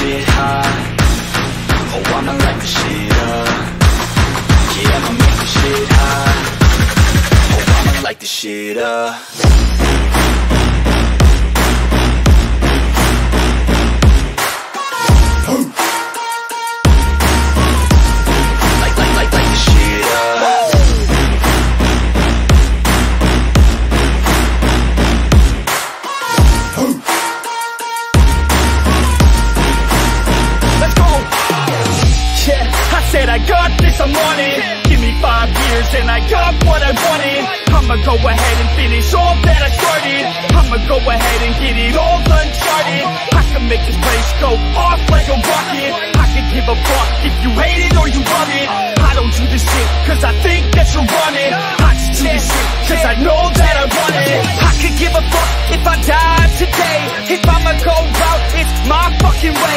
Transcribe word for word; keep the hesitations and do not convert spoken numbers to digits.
shit hot. Oh, I'ma light the shit up. Yeah, I'ma make the shit hot. Oh, I'ma light the shit up. Light, light, light, light the shit up. Let's go. Yeah, I said I got this, I'm on it. Give me five years and I got what I wanted. I'ma go ahead and finish all that I started. I'ma go ahead and get it all uncharted. I can make this place go off like a rocket. I can give a fuck if you hate it or you love it. I don't do this shit cause I think that you're running. I just do this shit cause I know that I want it. I could give a fuck if I die today. If I'ma go out, it's my fucking way.